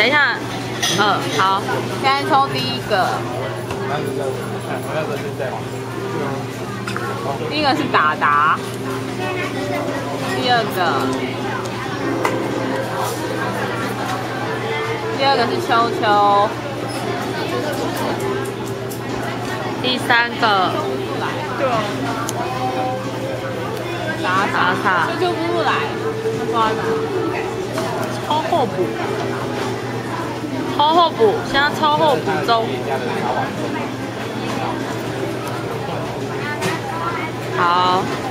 等一下，好， 现在抽第一个。第一个是达达，第二个是秋秋， 第三个对啊， 打卡， 秋秋不来，抓的， 超候补，超候补，现在超候补中。好。